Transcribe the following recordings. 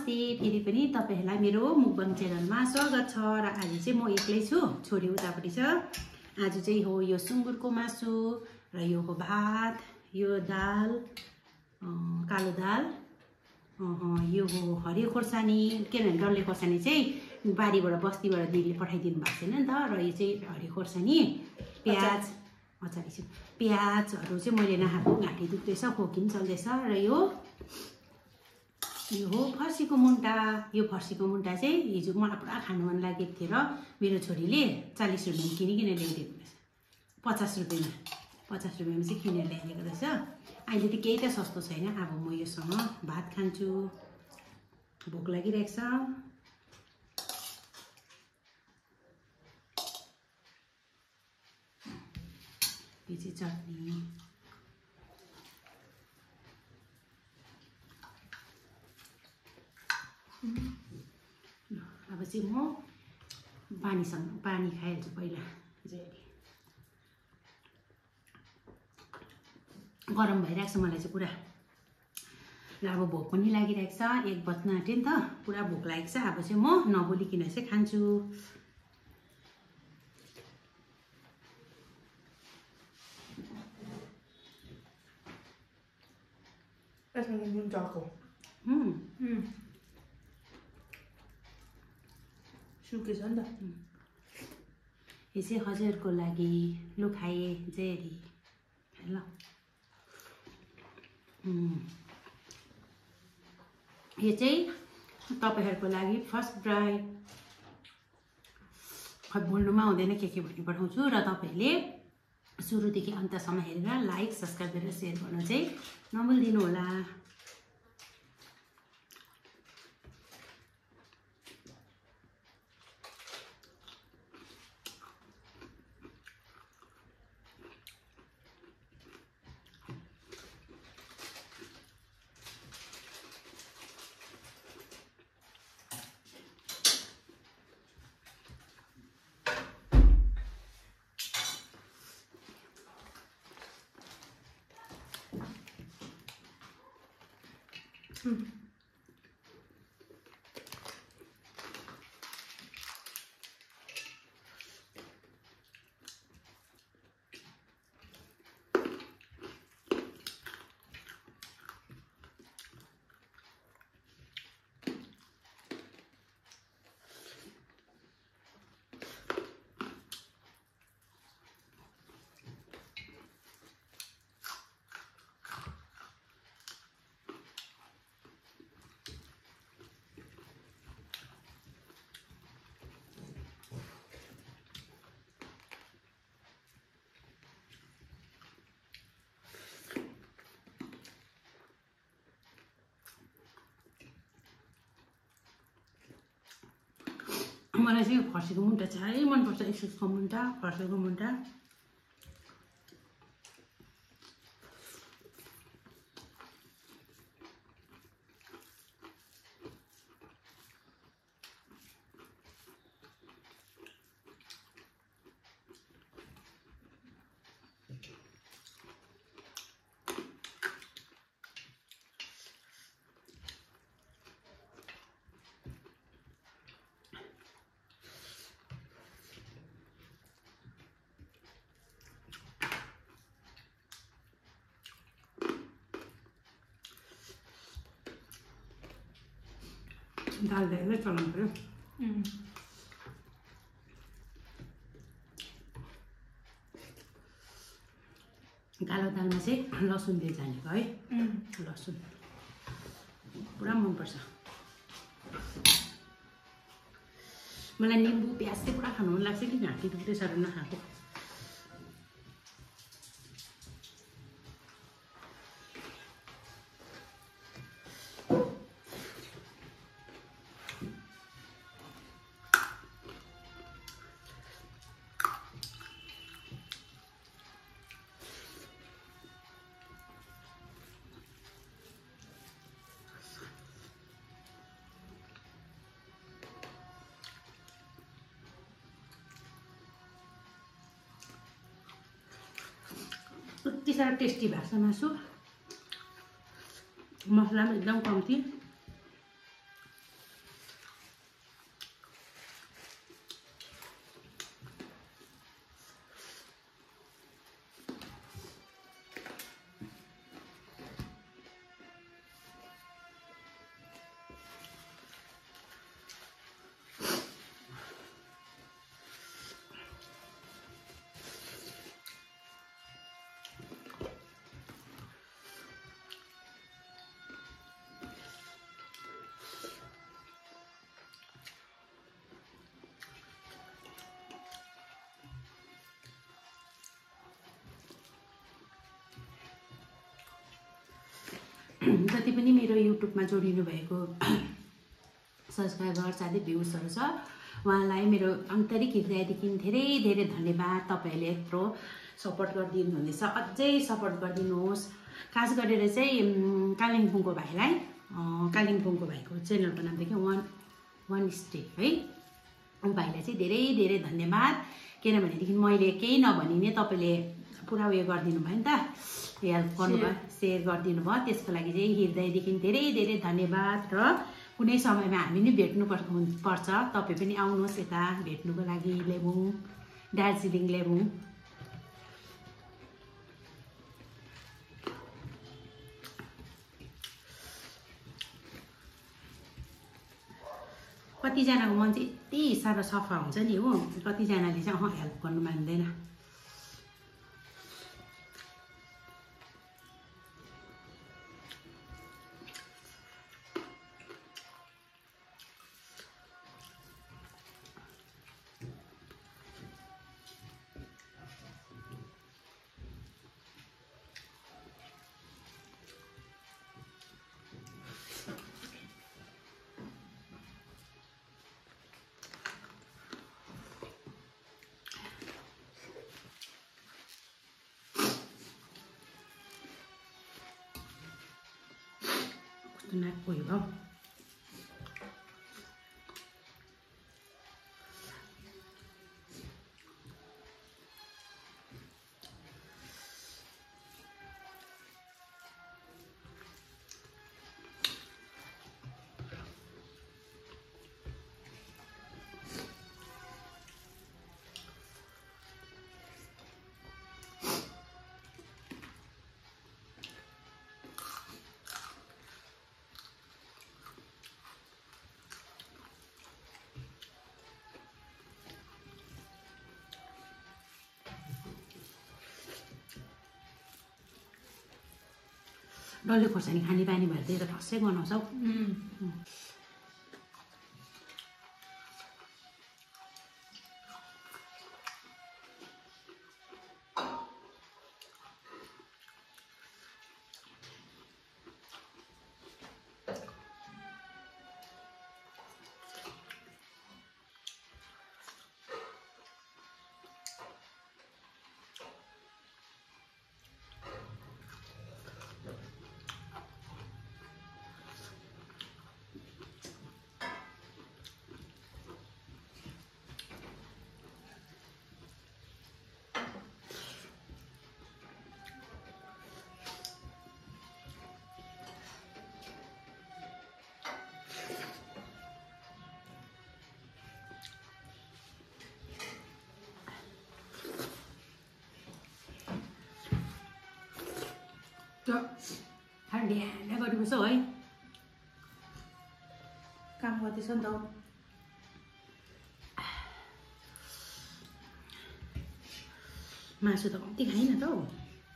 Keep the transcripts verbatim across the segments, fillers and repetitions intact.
नमस्ते फेरि पनि तपाईहरुलाई मेरो मुकबाङ च्यानलमा स्वागत छ र आज चाहिँ म एक्लै छु छोरी उतापटि छ। आज चाहिँ हो यो सुँगुरको मासु र यो हो भात, यो दाल कालो दाल, यो हो हरियो खोर्सानी किनभने डल्ले खोर्सानी चाहिँ बारीबाट बस्तीबाट दिदीले पठाइदिनु भएको छैन नि त र यो चाहिँ हरियो खोर्सानी प्याज अचार छु प्याजहरु चाहिँ मैले नखाएको घाँटी दुख्दैछ खोकी पनि चल्दैछ र यो यो हो फर्सीको मुन्टा। यो फर्सीको मुन्टा चाहिँ हिजो मलाई पुरा खानु मन लागेको थियो र मेरो छोरीले चालीस रुपैयाँ किनिकिन ल्याइदिएको रहेछ। पचास रुपैयाँमा पचास रुपैयाँमा चाहिँ किनेर ल्याइदिएको रहेछ। अहिले त केही त सस्तो छैन। अब म योसँग भात खान्छु, भोक लागिरहेको छ। यो चाहिँ चटनी, अब चाहिँ म पानीसँग पानी खाइहाल्छु पहिला। गरम भइरहेको छ मलाई चाहिँ पुरा र अब भोक पनि लागिरहेको छ। एक बज्न आँट्यो नि त, पुरा भोक लागेको छ। अब चाहिँ म नबोलिकन चाहिँ खान्छु। सुकेछ नि त। यो चाहिँ हजुरको लागि लु खाए जेरी ल। यो चाहिँ तपाईहरुको लागि फर्स्ट ड्राई बोल्नुमा हुँदैन के के भनि पठाउँछु र तपाईले सुरुदेखि अन्तसम्म हेरेर लाइक सब्स्क्राइब गरेर शेयर गर्न चाहिँ नभुल्दिनु होला। Hmm. मलाई चाहिँ फर्सीको मुन्टा चाहिँ मनपर्छ। इस्कुसको मुन्टा, फर्सीको मुन्टा। दाल धेरै चलाउनु पर्यो। कालो दालमा चाहिँ लसुन दिए जानेको है। लसुन पुरा मनपर्छ मलाई। निम्बु प्याज चाहिँ पुरा खानु मन लाग्छ कि घाँटी दुख्दैछ र नखाएको। यति साह्रो टेस्टी भएको छ मासु, मसला पनि एकदम कम्ती। जति पनि मेरो युट्युबमा जोडिनु भएको सब्सक्राइबर साथै भ्युजहरू छ उहाँलाई मेरो आन्तरिक हृदयदेखि धेरै धेरै धन्यवाद। तपाईँहरूले यत्रो सपोर्ट गरिदिनु हुँदैछ, अझै सपोर्ट गरिदिनुहोस्। खास गरेर चाहिँ कालिम्पोङको भाइलाई, कालिम्पोङको भाइको च्यानलको नाम देखि वान वान स्टेप है, ऊ भाइलाई चाहिँ धेरै धेरै धन्यवाद। किनभनेदेखि मैले केही नभनी नै तपाईँले पुरा उयो गरिदिनु भयो नि त, हेल्प गर्नुभयो, सेयर गरिदिनु भयो। त्यसको लागि चाहिँ हृदयदेखि धेरै धेरै धन्यवाद। र कुनै समयमा हामी नै भेट्नु पर्छ, तपाईँ पनि आउनुहोस् यता भेट्नुको लागि लेबुङ, दार्जिलिङ लेबुङ। कतिजनाको मन चाहिँ यति साह्रो सफा हुन्छ नि हो, कतिजनाले चाहिँ अँ हेल्प गर्नु मान्दैन। नाक उयो भयो। डल्ले खोर्सानी खाने बानी भएर त्यही त फस्सै गनाउँछ हौ। त्यो खालि ढ्याङ्ग गरेको छ है, काम गर्दैछ नि त। मासु त कम्ती खाइन त हौ।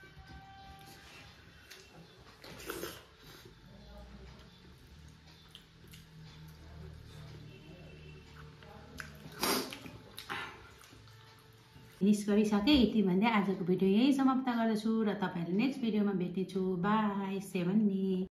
फिनिस गरिसकेँ। यति भन्दै आजको भिडियो यही समाप्त गर्दछु र तपाईँहरूले नेक्स्ट भिडियोमा भेट्नेछु। By seven.